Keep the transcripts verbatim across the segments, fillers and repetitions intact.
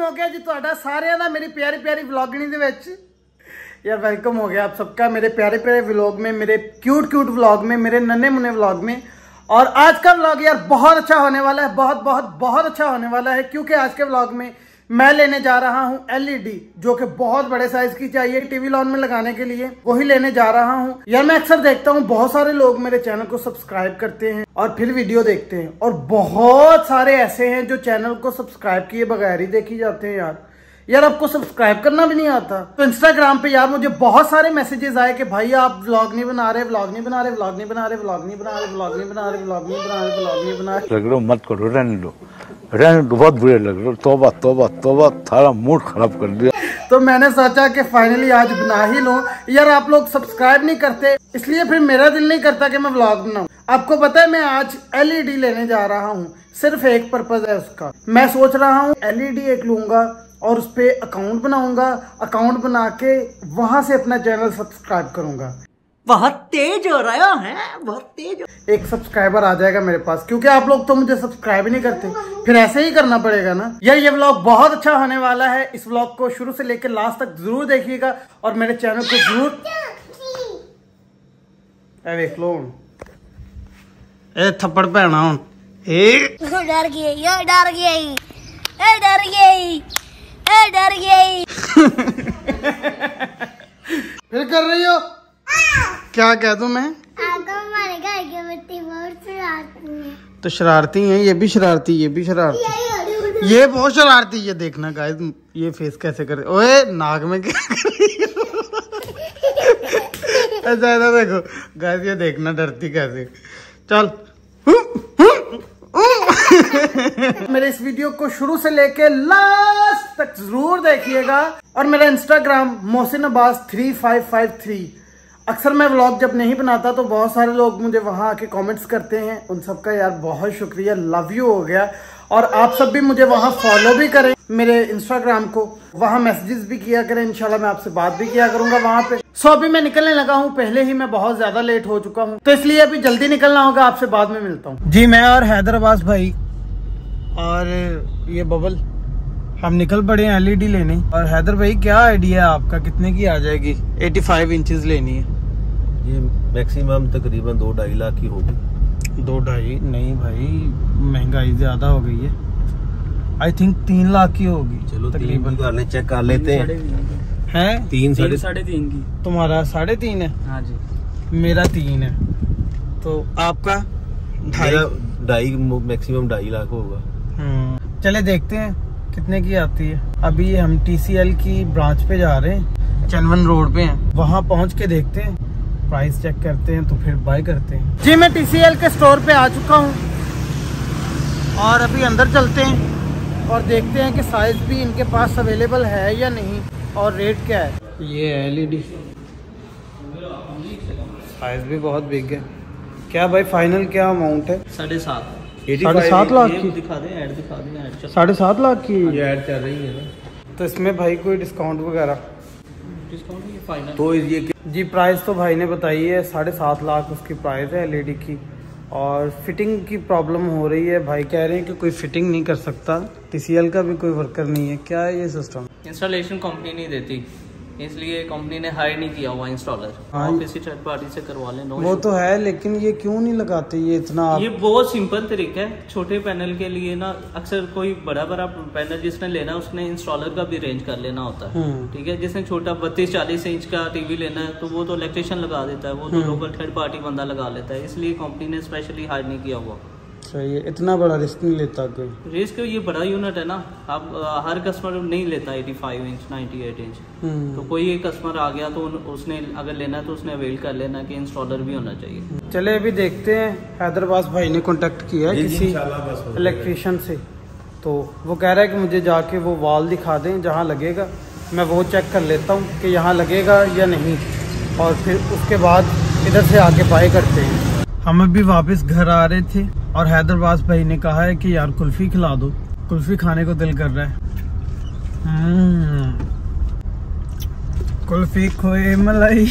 हो गया जी तुहाडा सारिਆਂ ਦਾ मेरी प्यारी प्यारी व्लॉगनी दे विच। यार वेलकम हो गया आप सबका मेरे प्यारे प्यारे व्लॉग में, मेरे क्यूट क्यूट व्लॉग में, मेरे नन्हे मुन्ने व्लॉग में। और आज का व्लॉग यार बहुत अच्छा होने वाला है, बहुत बहुत बहुत अच्छा होने वाला है, क्योंकि आज के व्लॉग में मैं लेने जा रहा हूँ एलईडी, जो कि बहुत बड़े साइज की चाहिए टीवी लॉन में लगाने के लिए, वही लेने जा रहा हूँ। यार मैं अक्सर देखता हूँ बहुत सारे लोग मेरे चैनल को सब्सक्राइब करते हैं और फिर वीडियो देखते हैं, और बहुत सारे ऐसे हैं जो चैनल को सब्सक्राइब किए बगैर ही देखी जाते हैं। यार यार आपको सब्सक्राइब करना भी नहीं आता। तो इंस्टाग्राम पे यार मुझे बहुत सारे मैसेजेस आए कि भाई आप व्लॉग नहीं बना रहे, व्लॉग नहीं बना रहे, व्लॉग नहीं बना रहे, व्लॉग नहीं बना रहे, व्लॉग नहीं बना रहे, व्लॉग नहीं बना रहे, व्लॉग नहीं बना रहे। लग रहा मत करो, रहने दो रहने दो, बहुत बुरे लग रहे। तौबा तौबा तौबा, थारा मूड खराब कर दिया। तो मैंने सोचा कि फाइनली आज बना ही लूं। यार आप लोग सब्सक्राइब नहीं करते, इसलिए फिर मेरा दिल नहीं करता कि मैं व्लॉग बनाऊं। आपको पता है मैं आज एलईडी लेने जा रहा हूं, सिर्फ एक पर्पज है उसका। मैं सोच रहा हूं एलईडी एक लूंगा और उस पे अकाउंट बनाऊंगा, अकाउंट बना के वहां से अपना चैनल सब्सक्राइब करूंगा। बहुत तेज हो रहा है, बहुत तेज। एक सब्सक्राइबर आ जाएगा मेरे पास, क्योंकि आप लोग तो मुझे सब्सक्राइब ही नहीं करते, फिर ऐसे ही करना पड़ेगा ना। यार ये व्लॉग बहुत अच्छा होने वाला है, इस व्लॉग को शुरू से लेकर लास्ट तक जरूर देखिएगा और मेरे चैनल को जरूर देख लो। ए थप्पड़ पैना हूं, ए डर गई, ये डर गई, ए डर गई, ए डर गई। फिर कर रही हो क्या? कह दूं मैं? आपको हमारे घर के बच्चे बहुत शरारती हैं। तो शरारती हैं, ये भी शरारती, ये भी शरारती, ये बहुत शरारती। ये देखना गाइस, ये फेस कैसे करे, ओए नाक में क्या कर रही हो? ऐसा ऐसा देखो गाइस, ये देखना डरती कैसे। चल मेरे इस वीडियो को शुरू से लेके लास्ट तक जरूर देखिएगा। और मेरा Instagram Mohsin Abbas three five five three. अक्सर मैं व्लॉग जब नहीं बनाता तो बहुत सारे लोग मुझे वहां आके कमेंट्स करते हैं, उन सबका यार बहुत शुक्रिया, लव यू हो गया। और आप सब भी मुझे वहां फॉलो भी करें मेरे इंस्टाग्राम को, वहां मैसेजेस भी किया करें, इंशाल्लाह मैं आपसे बात भी किया करूंगा वहां पे। सो अभी मैं निकलने लगा हूं, पहले ही मैं बहुत ज्यादा लेट हो चुका हूं, तो इसलिए अभी जल्दी निकलना होगा। आपसे बाद में मिलता हूं जी। मैं और हैदर अब्बास भाई और ये बबल हम निकल पड़े हैं एलईडी लेने। और हैदर भाई क्या आइडिया है आपका, कितने की आ जाएगी? पचासी इंचेस लेनी है। ये मैक्सिमम तकरीबन दो ढाई लाख की होगी। दो ढाई नहीं भाई, महंगाई ज्यादा हो गई है। आई थिंक तीन लाख की होगी। चलो तकरीबन कर ले, चेक कर लेते हैं। हैं तीन साढ़े साढ़े तीन की। तुम्हारा साढ़े तीन है? हाँ जी। मेरा तीन है, तो आपका ढाई ढाई मैक्सिमम ढाई लाख होगा। हम्म चले देखते हैं कितने की आती है। अभी हम टीसीएल की ब्रांच पे जा रहे हैं, चनवन रोड पे हैं, वहां पहुंच के देखते हैं, प्राइस चेक करते हैं, तो फिर बाय करते हैं। जी मैं टीसीएल के स्टोर पे आ चुका हूँ और अभी अंदर चलते हैं और देखते हैं कि साइज भी इनके पास अवेलेबल है या नहीं और रेट क्या है। ये एलईडी साइज भी बहुत बिग है। क्या भाई फाइनल क्या अमाउंट है? साढ़े सात साढ़े सात लाख की दिखा दें, ऐड दिखा दें, ऐड साढ़े सात लाख की ये ऐड चल रही है ना, तो इसमें भाई कोई डिस्काउंट वगैरह? डिस्काउंट ये फाइनल तो ये जी प्राइस तो भाई ने बताई है, साढ़े सात लाख उसकी प्राइस है एलईडी की। और फिटिंग की प्रॉब्लम हो रही है, भाई कह रहे हैं कि कोई फिटिंग नहीं कर सकता, टीसीएल का भी कोई वर्कर नहीं है। क्या है ये सिस्टम? इंस्टॉलेशन कंपनी नहीं देती, इसलिए कंपनी ने हायर नहीं किया हुआ इंस्टॉलर। हाँ, आप किसी थर्ड पार्टी से करवा लें। वो तो है, लेकिन ये क्यों नहीं लगाते ये इतना? ये बहुत सिंपल तरीका है छोटे पैनल के लिए ना। अक्सर कोई बड़ा बड़ा पैनल जिसने लेना है उसने इंस्टॉलर का भी रेंज कर लेना होता है, ठीक है। जिसने छोटा बत्तीस चालीस इंच का टीवी लेना है तो वो तो इलेक्ट्रिशियन लगा देता है, वो तो लोकल थर्ड पार्टी बंदा लगा लेता है, इसलिए कंपनी ने स्पेशली हायर नहीं किया हुआ। सही है, इतना बड़ा रिस्क नहीं लेता कोई। रिस्क ये बड़ा यूनिट है ना, आप हर कस्टमर नहीं लेता पचासी इंच अट्ठानवे इंच। तो कोई एक कस्टमर आ गया तो उसने अगर लेना है तो उसने अवेल कर लेना कि इंस्टॉलर भी होना चाहिए। चले अभी देखते हैं, हैदराबाद भाई ने कांटेक्ट किया है किसी इलेक्ट्रिशियन से, तो वो कह रहा है कि मुझे जाके वो वॉल दिखा दें जहाँ लगेगा, मैं वो चेक कर लेता हूँ कि यहाँ लगेगा या नहीं, और फिर उसके बाद इधर से आके बाय करते हैं। हम अभी वापस घर आ रहे थे और हैदराबाद भाई ने कहा है कि यार कुल्फी खिला दो, कुल्फी खाने को दिल कर रहा है। कुल्फी खोए मलाई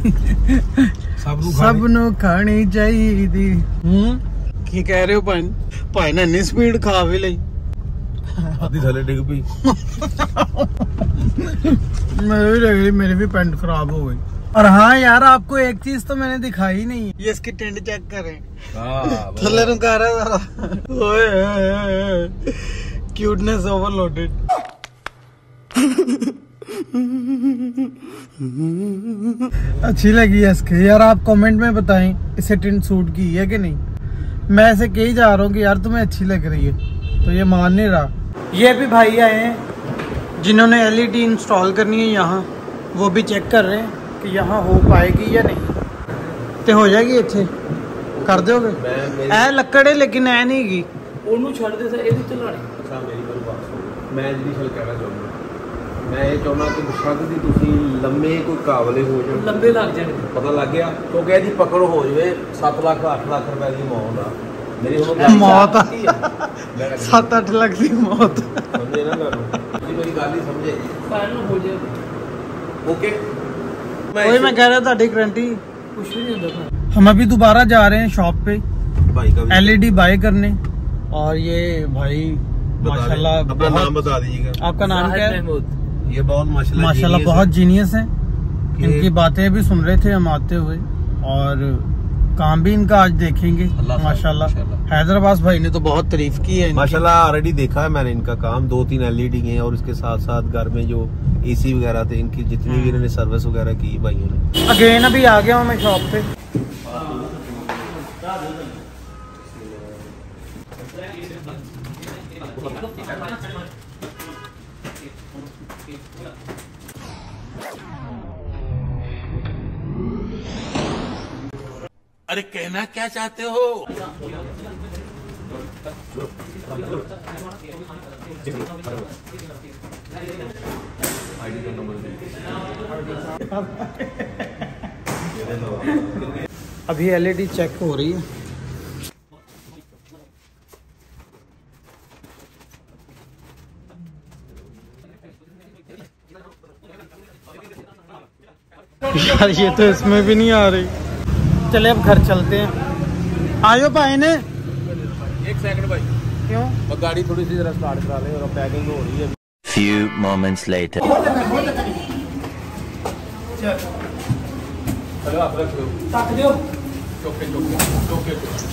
सब नु खानी चाहिए। की कह रहे हो भाई? भाई ने इन्नी स्पीड खा भी ली। आधी थले डिग पी। मेरी भी लग रही, मेरी भी पैंट खराब हो गई। और हाँ यार, आपको एक चीज तो मैंने दिखाई नहीं, ये इसकी टेंट चेक करें। थल्ले नु कर रहा है क्यूटनेस ओवरलोडेड। अच्छी लगी है इसके यार, आप कमेंट में बताएं इसे टेंट सूट की है कि नहीं। मैं ऐसे कही जा रहा हूँ कि यार तुम्हें अच्छी लग रही है, तो ये मान नहीं रहा। ये भी भाई आए हैं जिन्होंने एलईडी इंस्टॉल करनी है यहाँ, वो भी चेक कर रहे हैं कि यहाँ हो पाएगी या नहीं। तो हो जाएगी, इतने कर दोगे? ऐ लकड़े लेकिन ऐ नहीं गी ਉਹਨੂੰ ਛੱਡ ਦੇ ਸਰ, ਇਹਦੀ ਚਲਾਣੀ। ਅੱਛਾ ਮੇਰੀ ਗੱਲ ਬਾਤ ਸੁਣੋ, ਮੈਂ ਜਿਹੜੀ ਗੱਲ ਕਹਿਣਾ ਚਾਹੁੰਦਾ, ਮੈਂ ਇਹ ਚਾਹੁੰਦਾ ਕਿ ਬਸ਼ੱਕ ਦੀ ਤੁਸੀਂ ਲੰਮੇ ਕੋਈ ਕਾਬਲੇ ਹੋ ਜਾਓ, ਲੰਬੇ ਲੱਗ ਜਾਣਗੇ। ਪਤਾ ਲੱਗ ਗਿਆ ਕਿਉਂਕਿ ਇਹਦੀ ਪਕੜ ਹੋ ਜਾਵੇ ਸੱਤ ਲੱਖ ਅੱਠ ਲੱਖ ਰੁਪਏ ਦੀ ਮੌਤ ਆ ਮੇਰੀ। ਹੁਣ मौत सात आठ लाख की मौत। ਸਮਝੇ ਨਾ ਗੱਲ, ਤੁਸੀਂ ਮੇਰੀ ਗੱਲ ਹੀ ਸਮਝੇ। ਫਾਈਨਲ ਹੋ ਜਾਏ ओके वही मैं कह रहा था, गारंटी ਕੁਝ ਵੀ ਨਹੀਂ ਹੁੰਦਾ। हम अभी दोबारा जा रहे हैं शॉप पे भाई का एलईडी बाय करने। और ये भाई माशाल्लाह, अपना नाम बता दीजिएगा। आपका नाम क्या है? ये बहुत माशाल्लाह माशाल्लाह बहुत जीनियस है। इनकी बातें भी सुन रहे थे हम आते हुए, और काम भी इनका आज देखेंगे माशाल्लाह। हैदराबाद भाई ने तो बहुत तारीफ की है माशाल्लाह, ऑलरेडी देखा है मैंने इनका काम। दो तीन एलईडी हैं और इसके साथ साथ घर में जो एसी वगैरह थे, इनकी जितनी भी इन्होंने सर्विस वगैरह की भाइयों ने। अगेन अभी आ गया हूँ मैं शॉप पे। अरे कहना क्या चाहते हो? अभी एलईडी चेक हो रही है। यार ये तो इसमें भी नहीं आ रही। चले अब घर चलते हैं। आयो भाई ने एक सेकंड भाई, क्यों? और गाड़ी थोड़ी सी जरा स्टार्ट करा ले, और पैकिंग हो रही है। Few moments later. चलो आप रख लो, तक दो। चौके चौके चौके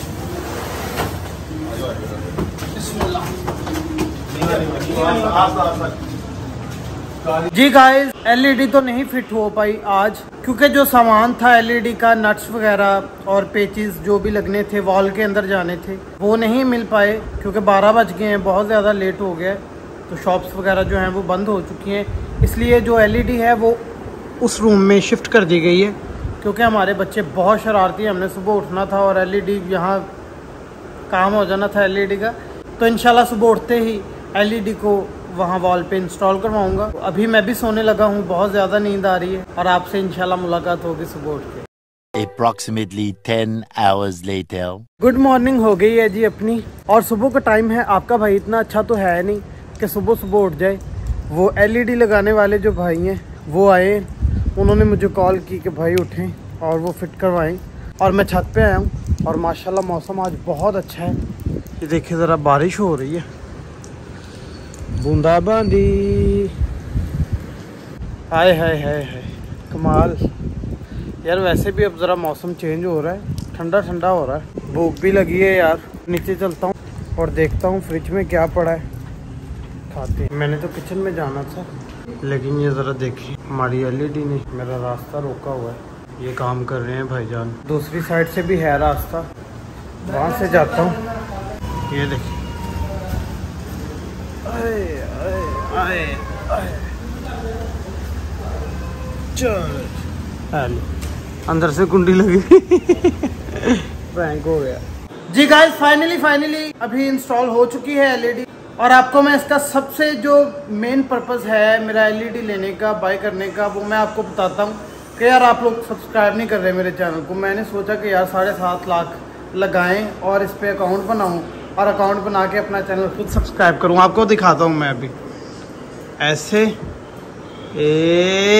जी गाइस, एलईडी तो नहीं फिट हो पाई आज, क्योंकि जो सामान था एलईडी का, नट्स वगैरह और पेचेस जो भी लगने थे, वॉल के अंदर जाने थे, वो नहीं मिल पाए क्योंकि बारह बज गए हैं, बहुत ज़्यादा लेट हो गया। तो शॉप्स वगैरह जो हैं वो बंद हो चुकी हैं, इसलिए जो एलईडी है वो उस रूम में शिफ्ट कर दी गई है। क्योंकि हमारे बच्चे बहुत शरारती हैं, हमने सुबह उठना था और एलईडी यहाँ काम हो जाना था एलईडी का। तो इंशाल्लाह सुबह उठते ही एलईडी को वहाँ वॉल पे इंस्टॉल करवाऊंगा। अभी मैं भी सोने लगा हूँ, बहुत ज़्यादा नींद आ रही है, और आपसे इंशाल्लाह मुलाकात होगी सुबह उठ के। Approximately ten hours later. Good morning हो गई है जी अपनी, और सुबह का टाइम है। आपका भाई इतना अच्छा तो है नहीं कि सुबह सुबह उठ जाए। वो एलईडी लगाने वाले जो भाई हैं वो आए, उन्होंने मुझे कॉल की कि भाई उठें और वो फिट करवाएं, और मैं छत पे आया हूँ। और माशाल्लाह मौसम आज बहुत अच्छा है। ये देखिए ज़रा बारिश हो रही है, बूंदाबांदी। हाय हाय हाय हाय, कमाल यार। वैसे भी अब ज़रा मौसम चेंज हो रहा है, ठंडा ठंडा हो रहा है। भूख भी लगी है यार। नीचे चलता हूँ और देखता हूँ फ्रिज में क्या पड़ा है, खाते हैं। मैंने तो किचन में जाना था, लेकिन ये ज़रा देखिए हमारी एलईडी ने मेरा रास्ता रोका हुआ है। ये काम कर रहे हैं भाईजान। दूसरी साइड से भी है रास्ता, वहाँ से जाता हूँ। ये देखिए, आए आए आए आए, चल अंदर से कुंडी लगी। प्रैंक हो गया जी गाइस। फाइनली फाइनली अभी इंस्टॉल हो चुकी है एलईडी, और आपको मैं इसका सबसे जो मेन पर्पस है मेरा एलईडी लेने का, बाय करने का, वो मैं आपको बताता हूँ कि यार आप लोग सब्सक्राइब नहीं कर रहे मेरे चैनल को। मैंने सोचा कि यार साढ़े सात लाख लगाएं और इस पर अकाउंट बनाऊं, और अकाउंट बना के अपना चैनल खुद सब्सक्राइब करूं। आपको दिखाता हूं मैं अभी ऐसे ए,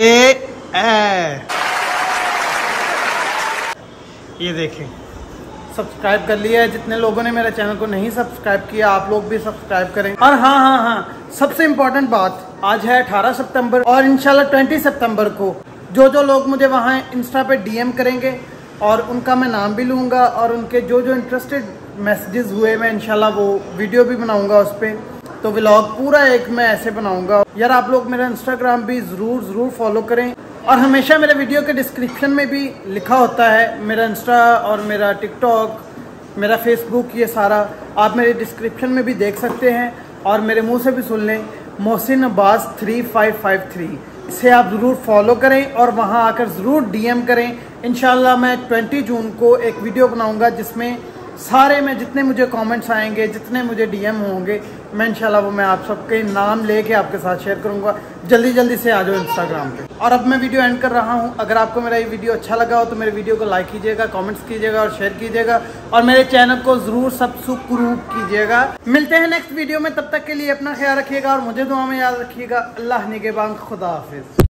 ए। ये देखें सब्सक्राइब कर लिया है। जितने लोगों ने मेरे चैनल को नहीं सब्सक्राइब किया, आप लोग भी सब्सक्राइब करें। और हाँ हाँ हाँ सबसे इम्पोर्टेंट बात, आज है अठारह सितंबर और इंशाल्लाह बीस सितंबर को जो जो लोग मुझे वहाँ इंस्टा पे डीएम करेंगे और उनका मैं नाम भी लूँगा और उनके जो जो इंटरेस्टेड मैसेजेस हुए मैं इंशाल्लाह वो वीडियो भी बनाऊँगा उस पर। तो व्लॉग पूरा एक मैं ऐसे बनाऊँगा। यार आप लोग मेरा इंस्टाग्राम भी ज़रूर ज़रूर फॉलो करें और हमेशा मेरे वीडियो के डिस्क्रिप्शन में भी लिखा होता है मेरा इंस्टा और मेरा टिकटॉक, मेरा फेसबुक, ये सारा आप मेरे डिस्क्रिप्शन में भी देख सकते हैं और मेरे मुंह से भी सुन लें, Mohsin Abbas three five five three. इसे आप ज़रूर फॉलो करें और वहां आकर ज़रूर डीएम करें। इंशाल्लाह मैं बीस जून को एक वीडियो बनाऊंगा जिसमें सारे में जितने मुझे कमेंट्स आएंगे, जितने मुझे डीएम होंगे, मैं इंशाल्लाह वो मैं आप सबके नाम लेके आपके साथ शेयर करूंगा। जल्दी जल्दी से आ जाओ इंस्टाग्राम पे। और अब मैं वीडियो एंड कर रहा हूं। अगर आपको मेरा ये वीडियो अच्छा लगा हो तो मेरे वीडियो को लाइक कीजिएगा, कमेंट्स कीजिएगा और शेयर कीजिएगा और मेरे चैनल को जरूर सब्सक्राइब कीजिएगा। मिलते हैं नेक्स्ट वीडियो में, तब तक के लिए अपना ख्याल रखिएगा और मुझे दुआ में याद रखिएगा। अल्लाह निगहबान, खुदा हाफिज।